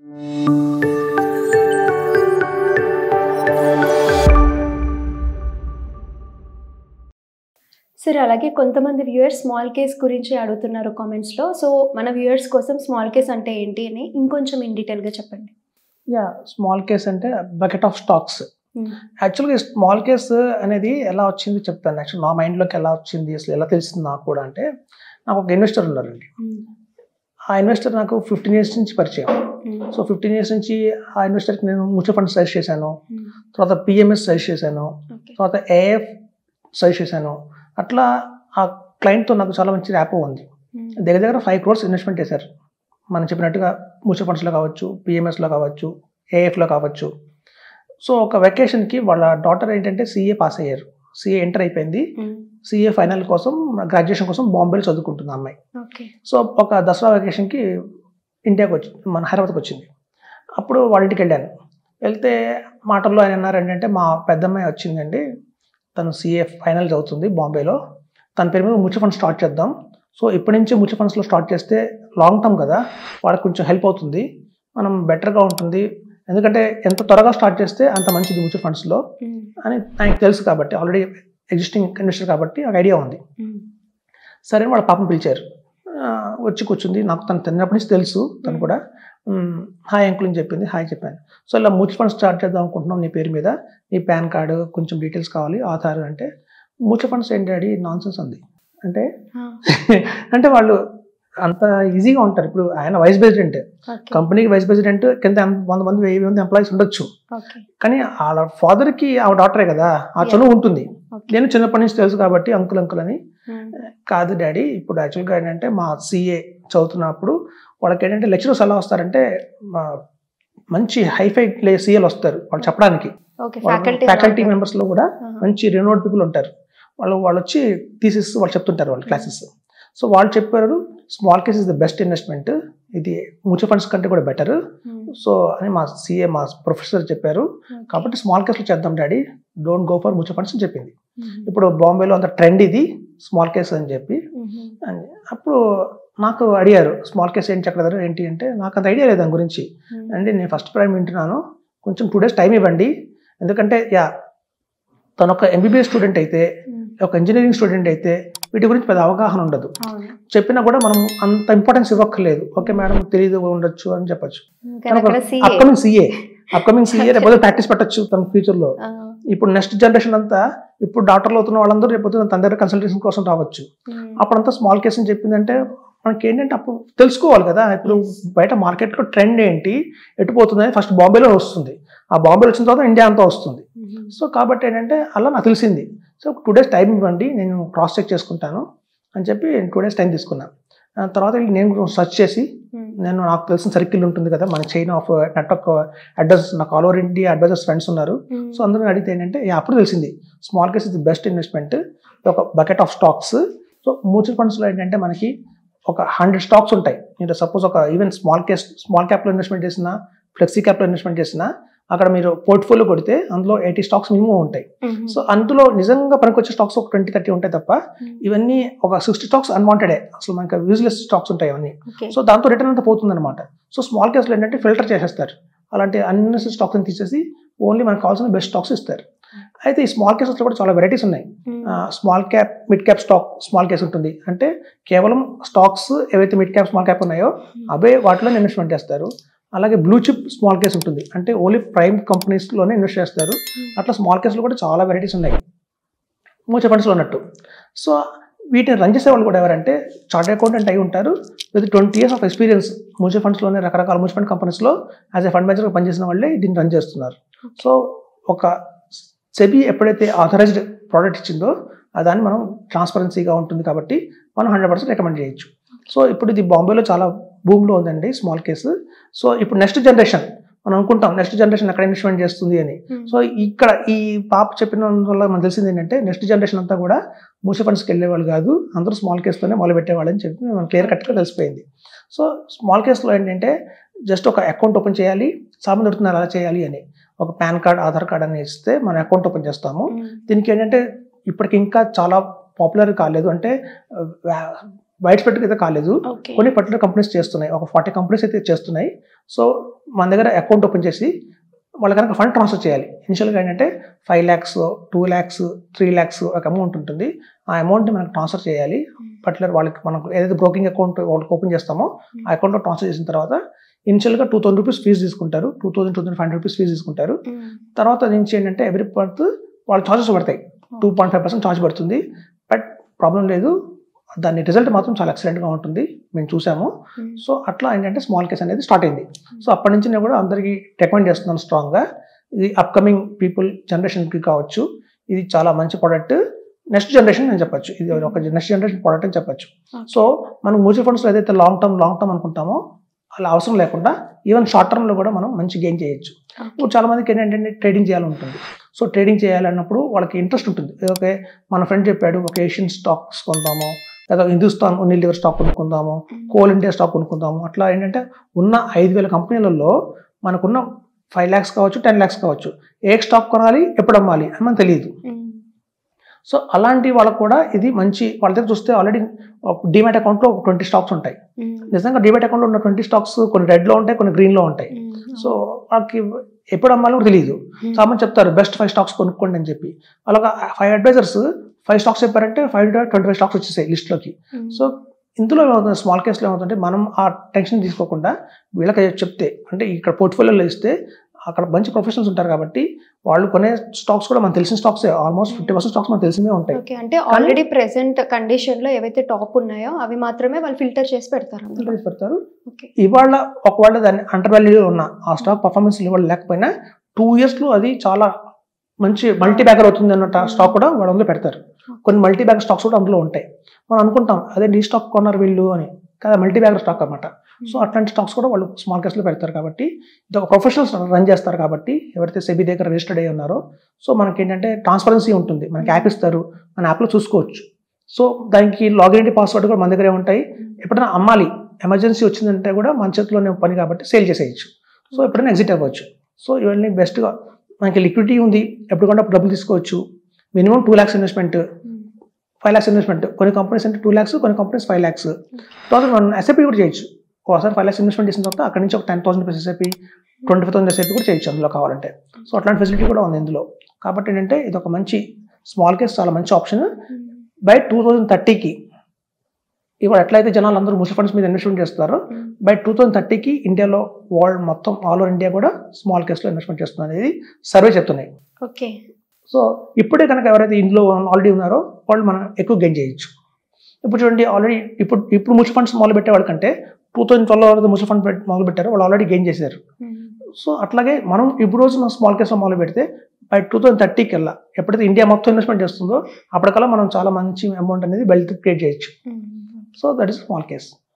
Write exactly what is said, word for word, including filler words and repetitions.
సరే, అలాగే కొంతమంది వ్యూయర్స్ స్మాల్ కేస్ గురించి అడుగుతున్నారు కామెంట్స్లో. సో మన వ్యూయర్స్ కోసం స్మాల్ కేస్ అంటే ఏంటి అని ఇంకొంచెం ఇన్ డీటెయిల్గా చెప్పండి. యా స్మాల్ కేస్ అంటే బకెట్ ఆఫ్ స్టాక్స్. యాక్చువల్గా స్మాల్ కేస్ అనేది ఎలా వచ్చింది చెప్తాను. యాక్చువల్ నా మైండ్లోకి ఎలా వచ్చింది, అసలు ఎలా తెలిసింది నాకు కూడా అంటే, నాకు ఒక ఇన్వెస్టర్ ఉన్నారండి. ఆ ఇన్వెస్టర్ నాకు ఫిఫ్టీన్ ఇయర్స్ నుంచి పరిచయం. సో ఫిఫ్టీన్ ఇయర్స్ నుంచి ఆ ఇన్వెస్టర్కి నేను మ్యూచువల్ ఫండ్స్ సజెస్ట్ చేశాను, తర్వాత పిఎంఎస్ సజెస్ట్ చేశాను, తర్వాత ఏఎఫ్ సజెస్ట్ చేశాను. అట్లా ఆ క్లయింట్తో నాకు చాలా మంచి ర్యాపో ఉంది. దగ్గర దగ్గర ఫైవ్ క్రోర్స్ ఇన్వెస్ట్మెంట్ చేశారు. మనం చెప్పినట్టుగా మ్యూచువల్ ఫండ్స్లో కావచ్చు, పిఎంఎస్లో కావచ్చు, ఏఎఫ్లో కావచ్చు. సో ఒక వెకేషన్కి వాళ్ళ డాటర్ ఏంటంటే సీఏ పాస్ అయ్యారు. సీఏ ఎంటర్ అయిపోయింది. సీఏ ఫైనల్ కోసం గ్రాడ్యుయేషన్ కోసం బాంబేలో చదువుకుంటుంది అమ్మాయి. సో ఒక దసరా వెకేషన్కి ఇండియాకి వచ్చి మన హైదరాబాద్కి వచ్చింది. అప్పుడు వాళ్ళ ఇంటికి వెళ్ళాను. వెళ్తే మాటల్లో ఆయన అన్నారు ఏంటంటే, మా పెద్దమ్మాయి వచ్చిందండి, తను సీఏ ఫైనల్ చదువుతుంది బాంబేలో, తన పేరు మీద మ్యూచువల్ ఫండ్ స్టార్ట్ చేద్దాం. సో ఇప్పటి నుంచి మ్యూచువల్ ఫండ్స్లో స్టార్ట్ చేస్తే లాంగ్ టర్మ్ కదా, వాళ్ళకి కొంచెం హెల్ప్ అవుతుంది, మనం బెటర్గా ఉంటుంది, ఎందుకంటే ఎంత త్వరగా స్టార్ట్ చేస్తే అంత మంచిది మ్యూచువల్ ఫండ్స్లో అని ఆయనకు తెలుసు కాబట్టి, ఆల్రెడీ ఎగ్జిస్టింగ్ ఇన్వెస్టర్ కాబట్టి ఒక ఐడియా ఉంది. సరే వాళ్ళ పాపం పిలిచారు, వచ్చి కూర్చుంది. నాకు తను తిన్నప్పటి నుంచి తెలుసు. తను కూడా హాయ్ అంకుల్ అని చెప్పింది. హాయ్ చెప్పాను. సో ఇలా మ్యూచువల్ ఫండ్స్ స్టార్ట్ చేద్దాం అనుకుంటున్నాం, నీ పేరు మీద నీ పాన్ కార్డు కొంచెం డీటెయిల్స్ కావాలి, ఆధార్. అంటే మ్యూచువల్ ఫండ్స్ ఏంటి డాడీ నాన్ సెన్స్ ఉంది అంటే అంటే వాళ్ళు అంత ఈజీగా ఉంటారు. ఇప్పుడు ఆయన వైస్ ప్రెసిడెంట్, కంపెనీకి వైస్ ప్రెసిడెంట్, కింద వంద మంది వెయ్యి మంది ఎంప్లాయీస్ ఉండొచ్చు, కానీ వాళ్ళ ఫాదర్కి ఆ డాక్టరే కదా, ఆ చనువు ఉంటుంది. నేను చిన్నప్పటి నుంచి తెలుసు కాబట్టి అంకుల్ అంకుల్ అని. కాదు డాడీ, ఇప్పుడు యాక్చువల్గా ఏంటంటే మా సీఏ చదువుతున్నప్పుడు వాళ్ళకి ఏంటంటే లెక్చరర్స్ ఎలా వస్తారంటే, మంచి హైఫై ప్లే సీఏలు వస్తారు వాళ్ళు చెప్పడానికి. ఫ్యాకల్టీ మెంబర్స్లో కూడా మంచి రినోడ్ పీపుల్ ఉంటారు. వాళ్ళు వాళ్ళు వచ్చి థీసిస్ వాళ్ళు చెప్తుంటారు వాళ్ళ క్లాసెస్. సో వాళ్ళు చెప్పారు small case is the best investment, ఇది మ్యూచువల్ ఫండ్స్ కంటే కూడా బెటర్. సో అని మా సీఏ మా ప్రొఫెసర్ చెప్పారు, కాబట్టి స్మాల్ కేస్లో చేద్దాం daddy, don't go for mutual funds అని చెప్పింది. ఇప్పుడు బాంబేలో అంత ట్రెండ్ ఇది స్మాల్ కేస్ అని చెప్పి. అప్పుడు నాకు అడిగారు స్మాల్ కేస్ ఏంటి చక్రధర్ ఏంటి అంటే, నాకు అంత ఐడియా లేదు దాని గురించి అండి, నేను ఫస్ట్ టైం వింటున్నాను, కొంచెం టూ డేస్ టైం ఇవ్వండి. ఎందుకంటే యా తను ఒక ఎంబీబీఎస్ స్టూడెంట్ అయితే, ఒక ఇంజనీరింగ్ స్టూడెంట్ అయితే వీటి గురించి పెద్ద అవగాహన ఉండదు. చెప్పినా కూడా మనం అంత ఇంపార్టెన్స్ ఇవ్వక్కర్లేదు. ఓకే మేడం తెలియదు ఉండొచ్చు అని చెప్పచ్చు. అప్కమింగ్ సీఏ అప్కమింగ్ సీఏ రేపు ప్రాక్టీస్ పెట్టచ్చు తన ఫ్యూచర్లో. ఇప్పుడు నెక్స్ట్ జనరేషన్ అంతా ఇప్పుడు డాక్టర్లు అవుతున్న వాళ్ళందరూ రేపు తన దగ్గర కన్సల్టేషన్ కోసం రావచ్చు. అప్పుడంతా స్మాల్ కేస్ అని చెప్పిందంటే మనకి ఏంటంటే అప్పుడు తెలుసుకోవాలి కదా, ఇప్పుడు బయట మార్కెట్లో ట్రెండ్ ఏంటి, ఎటుపోతుంది ఫస్ట్ బాంబేలో వస్తుంది, ఆ బాంబేలో వచ్చిన తర్వాత ఇండియా అంతా వస్తుంది. సో కాబట్టి ఏంటంటే అలా నాకు తెలిసింది. సో టూ డేస్ టైం ఇవ్వండి, నేను క్రాస్ చెక్ చేసుకుంటాను అని చెప్పి టూ డేస్ టైం తీసుకున్నాను. తర్వాత నేను సెర్చ్ చేసి, నేను నాకు తెలిసిన సర్కిల్ ఉంటుంది కదా మన చైన్ ఆఫ్ నెట్వర్క్ అడ్రస్, నాకు all over India advisors friends ఉన్నారు. సో అందరూ అడిగితే ఏంటంటే అప్పుడు తెలిసింది small case is the best investment, ఒక bucket of stocks. So mutual ఫండ్స్లో ఏంటంటే మనకి ఒక హండ్రెడ్ స్టాక్స్ ఉంటాయి. మీరు సపోజ్ ఒక ఈవెన్ స్మాల్ కేస్ స్మాల్ క్యాప్లో ఇన్వెస్ట్మెంట్ చేసినా, ఫ్లెక్సీ క్యాప్లో ఇన్వెస్ట్మెంట్ చేసినా, అక్కడ మీరు పోర్ట్ఫోలియో కొడితే అందులో ఎయిటీ స్టాక్స్ మినిమం ఉంటాయి. సో అందులో నిజంగా పనికొచ్చే స్టాక్స్ ఒక ట్వంటీ థర్టీ ఉంటాయి తప్ప, ఇవన్నీ ఒక సిక్స్టీ స్టాక్స్ అన్వాంటెడే, అసలు మనకి యూజ్లెస్ స్టాక్స్ ఉంటాయి అవన్నీ. సో దాంతో రిటర్న్ అంతా పోతుంది అనమాట. సో స్మాల్ కేస్లో ఏంటంటే ఫిల్టర్ చేసేస్తారు, అలాంటి అన్ని స్టాక్స్ని తీసేసి ఓన్లీ మనకు కావాల్సిన బెస్ట్ స్టాక్స్ ఇస్తారు. అయితే ఈ స్మాల్ కేసెస్లో కూడా చాలా వెరైటీస్ ఉన్నాయి. Small cap, mid cap stock small case ఉంటుంది. అంటే కేవలం స్టాక్స్ ఏవైతే మిడ్ క్యాప్ స్మాల్ క్యాప్ ఉన్నాయో అవే వాటిలో ఇన్వెస్ట్మెంట్ చేస్తారు. అలాగే బ్లూ చిప్ స్మాల్ కేస్ ఉంటుంది, అంటే ఓన్లీ ప్రైమ్ కంపెనీస్లోనే ఇన్వెస్ట్ చేస్తారు. అట్లా స్మాల్ కేస్లో కూడా చాలా వెరైటీస్ ఉన్నాయి మ్యూచువల్ ఫండ్స్లో ఉన్నట్టు. సో వీటిని రన్ చేసే వాళ్ళు కూడా ఎవరంటే చార్టెడ్ అకౌంటెంట్ అయి ఉంటారు, with twenty years of experience mutual ఫండ్స్లోనే రకరకాల మ్యూచువల్ ఫండ్ కంపెనీస్లో యాజ్ ఎ ఫండ్ మేనేజర్గా పనిచేసిన వాళ్ళే దీన్ని రన్ చేస్తున్నారు. సో ఒక సెబీ ఎప్పుడైతే ఆథరైజ్డ్ ప్రోడక్ట్ ఇచ్చిందో దాన్ని మనం ట్రాన్స్పరెన్సీగా ఉంటుంది కాబట్టి మనం హండ్రెడ్ పర్సెంట్ రికమెండ్ చేయొచ్చు. సో ఇప్పుడు ఇది బాంబేలో చాలా భూమిలో ఉందండి స్మాల్ కేసు. సో ఇప్పుడు నెక్స్ట్ జనరేషన్ మనం అనుకుంటాం నెక్స్ట్ జనరేషన్ ఎక్కడ ఇన్వెస్ట్మెంట్ చేస్తుంది అని. సో ఇక్కడ ఈ పాప చెప్పిన వల్ల మనకు తెలిసింది ఏంటంటే నెక్స్ట్ జనరేషన్ అంతా కూడా మ్యూచువల్ ఫండ్స్కి వెళ్ళేవాళ్ళు కాదు, అందరూ స్మాల్ కేసులోనే మొదలు పెట్టేవాళ్ళు అని చెప్పి మనం క్లియర్ కట్గా తెలిసిపోయింది. సో స్మాల్ కేసులో ఏంటంటే జస్ట్ ఒక అకౌంట్ ఓపెన్ చేయాలి, సామాన్ దొరుకుతున్నారు అలా చేయాలి అని, ఒక పాన్ కార్డ్ ఆధార్ కార్డ్ అని ఇస్తే మనం అకౌంట్ ఓపెన్ చేస్తాము. దీనికి ఏంటంటే ఇప్పటికి ఇంకా చాలా పాపులర్ కాలేదు, అంటే వైడ్ స్ప్రెడ్ అయితే కాలేదు. కొన్ని పర్టికులర్ కంపెనీస్ చేస్తున్నాయి, ఒక ఫార్టీ కంపెనీస్ అయితే చేస్తున్నాయి. సో మన దగ్గర అకౌంట్ ఓపెన్ చేసి వాళ్ళ కనుక ఫండ్ ట్రాన్స్ఫర్ చేయాలి. ఇనిషియల్గా ఏంటంటే five lakhs two lakhs three lakhs ఒక అమౌంట్ ఉంటుంది. ఆ అమౌంట్ని మనకు ట్రాన్స్ఫర్ చేయాలి. పర్టికులర్ వాళ్ళకి మనకు ఏదైతే బ్రోకింగ్ అకౌంట్ వాళ్ళకి ఓపెన్ చేస్తామో ఆ అకౌంట్లో ట్రాన్స్ఫర్ చేసిన తర్వాత ఇనిషియల్గా టూ థౌసండ్ రూపీస్ ఫీజు తీసుకుంటారు. Two thousand two thousand five hundred rupees fee తీసుకుంటారు. తర్వాత నుంచి ఏంటంటే ఎవ్రీ మంత్ వాళ్ళు ఛార్జెస్ పడతాయి. Two point five percent charge పడుతుంది. బట్ ప్రాబ్లం లేదు, దాని రిజల్ట్ మాత్రం చాలా ఎక్సలెంట్గా ఉంటుంది, మేము చూసాము. సో అట్లా ఏంటంటే స్మాల్ కేస్ అనేది స్టార్ట్ అయింది. సో అప్పటి నుంచి నేను కూడా అందరికీ రికమెండ్ చేస్తున్నాను స్ట్రాంగ్గా. ఇది అప్కమింగ్ పీపుల్ జనరేషన్కి కావచ్చు, ఇది చాలా మంచి ప్రోడక్ట్. నెక్స్ట్ జనరేషన్ నేను చెప్పచ్చు, ఇది ఒక నెక్స్ట్ జనరేషన్ ప్రోడక్ట్ అని చెప్పచ్చు. సో మనం మ్యూచువల్ ఫండ్స్లో ఏదైతే లాంగ్ టర్మ్ లాంగ్ టర్మ్ అనుకుంటామో అలా అవసరం లేకుండా ఈవెన్ షార్ట్ టర్మ్లో కూడా మనం మంచి గెయిన్ చేయొచ్చు. ఇప్పుడు చాలా మందికి ఏంటంటే ట్రేడింగ్ చేయాలని ఉంటుంది. సో ట్రేడింగ్ చేయాలన్నప్పుడు వాళ్ళకి ఇంట్రెస్ట్ ఉంటుంది. ఓకే, మన ఫ్రెండ్ చెప్పాడు ఒక ఏషియన్ స్టాక్స్ కొందాము, లేదా హిందుస్థాన్ యూనిలివర్ స్టాక్ కొనుక్కుందాము, కోల్ ఇండియా స్టాక్ కొనుక్కుందాము. అట్లా ఏంటంటే ఉన్న ఐదు వేల కంపెనీలలో మనకున్న ఫైవ్ ల్యాక్స్ కావచ్చు, టెన్ ల్యాక్స్ కావచ్చు, ఏ స్టాక్ కొనాలి, ఎప్పుడు అమ్మాలి అని మనకు తెలియదు. సో అలాంటి వాళ్ళకు కూడా ఇది మంచి. వాళ్ళ దగ్గర చూస్తే ఆల్రెడీ డిమాట్ అకౌంట్లో ఒక ట్వంటీ స్టాక్స్ ఉంటాయి. నిజంగా డిమాట్ అకౌంట్లో ఉన్న ట్వంటీ స్టాక్స్ కొన్ని రెడ్లో ఉంటాయి, కొన్ని గ్రీన్లో ఉంటాయి. సో వాళ్ళకి ఎప్పుడు అమ్మాలో కూడా తెలియదు. చాలా మంది చెప్తారు బెస్ట్ ఫైవ్ స్టాక్స్ కొనుక్కోండి అని చెప్పి. అలాగా ఫైవ్ అడ్వైజర్స్ ఫైవ్ స్టాక్స్ చెప్పారంటే ఫైవ్ ట్వంటీ ఫైవ్ స్టాక్స్ వచ్చేసాయి లిస్ట్లోకి. సో ఇందులో ఏమవుతుంది, స్మాల్ కేసులో ఏమవుతుందంటే మనం ఆ టెన్షన్ తీసుకోకుండా వీళ్ళకి చెప్తే, అంటే ఇక్కడ పోర్ట్ఫోలియోలో ఇస్తే అక్కడ మంచి ప్రొఫెషనల్స్ ఉంటారు కాబట్టి వాళ్ళు కొనే స్టాక్స్ కూడా మనకు తెలిసిన stocks, almost fifty percent stocks మనకు తెలిసినవే ఉంటాయి. ఓకే, అంటే ఆల్రెడీ ప్రెసెంట్ కండిషన్ లో ఏవైతే టాప్ ఉన్నాయో అవి మాత్రమే వాళ్ళు ఫిల్టర్ చేసి పెడతారు. ఫిల్టర్ చేసి పెడతారు. ఇవాళ ఒకవేళ దాన్ని అండర్ వాల్యూ ఉన్న ఆ స్టాక్ పర్ఫార్మెన్స్ ఇవాళ లేకపోయినా టూ ఇయర్స్ లో అది చాలా మంచి మల్టీ బ్యాగర్ అవుతుంది అన్నట్టు స్టాక్ కూడా వాళ్ళు అందులో పెడతారు. కొన్ని మల్టీ బ్యాగర్ స్టాక్స్ కూడా అందులో ఉంటాయి. మనం అనుకుంటాం అదే ఈ స్టాక్ కొన్నారు వీళ్ళు అని, కదా మల్టీ బ్యాగర్ స్టాక్ అన్నమాట. సో అట్లాంటి స్టాక్స్ కూడా వాళ్ళు స్మాల్ కేస్లో పెడతారు. కాబట్టి ఇది ఒక ప్రొఫెషనల్స్ రన్ చేస్తారు కాబట్టి ఎవరైతే సెబీ దగ్గర రిజిస్టర్డ్ అయ్యి ఉన్నారో, సో మనకి ఏంటంటే ట్రాన్స్పరెన్సీ ఉంటుంది. మనకి యాప్ ఇస్తారు, మన యాప్లో చూసుకోవచ్చు. సో దానికి లాగిన్ ఐడి పాస్వర్డ్ కూడా మన దగ్గరే ఉంటాయి. ఎప్పుడైనా అమ్మాలి, ఎమర్జెన్సీ వచ్చిందంటే కూడా మన చేతిలోనే పని కాబట్టి సేల్ చేసేయచ్చు. సో ఎప్పుడైనా ఎగ్జిట్ అవ్వచ్చు. సో ఇవన్నీ బెస్ట్గా మనకి లిక్విడిటీ ఉంది, ఎప్పుడు కూడా డబ్బులు తీసుకోవచ్చు. Minimum two lakhs investment, five lakhs investment. కొన్ని కంపెనీస్ అంటే టూ ల్యాక్స్, కొన్ని కంపెనీస్ ఫైవ్ ల్యాక్స్. తర్వాత మనం ఎస్ఐపి కూడా చేయొచ్చు. ఒకసారి ఫైవ్ ల్యాక్స్ ఇన్వెస్ట్మెంట్ చేసిన తర్వాత అక్కడ నుంచి ఒక ten thousand rupees SIP, twenty five thousand SIP కూడా చేయొచ్చు అందులో కావాలంటే. సో అట్లాంటి ఫెసిలిటీ కూడా ఉంది ఇందులో. కాబట్టి ఏంటంటే ఇది ఒక మంచి స్మాల్ కేస్, చాలా మంచి ఆప్షన్. బై టూ థౌజండ్ థర్టీకి ఇవాళ ఎట్లయితే జనాలు అందరూ మ్యూచువల్ ఫండ్స్ మీద ఇన్వెస్ట్మెంట్ చేస్తారో, బై టూ థౌసండ్ థర్టీకి ఇండియాలో వరల్డ్ మొత్తం ఆల్ ఓవర్ ఇండియా కూడా స్మాల్ కేస్లో ఇన్వెస్ట్మెంట్ చేస్తుంది అనేది సర్వే చెప్తున్నాయి. ఓకే, సో ఇప్పుడే కనుక ఎవరైతే ఇందులో ఆల్రెడీ ఉన్నారో వాళ్ళు మనం ఎక్కువ గెయిన్ చేయొచ్చు. ఇప్పుడు చూడండి, ఆల్రెడీ ఇప్పుడు ఇప్పుడు మ్యూచువల్ ఫండ్స్ మొదలు పెట్టే వాళ్ళకంటే టూ థౌసండ్ ట్వెల్వ్ వరకు మ్యూచువల్ ఫండ్ మొదలు పెట్టారు, వాళ్ళు ఆల్రెడీ గెయిన్ చేశారు. సో అట్లాగే మనం ఇప్పుడు రోజు మనం స్మాల్ కేస్లో మొదలు పెడితే బై టూ థౌసండ్ థర్టీకి వెళ్ళా ఎప్పుడైతే ఇండియా మొత్తం ఇన్వెస్ట్మెంట్ చేస్తుందో అప్పటికల్లా మనం చాలా మంచి అమౌంట్ అనేది వెల్త్ క్రియేట్ చేయొచ్చు. So that is small case.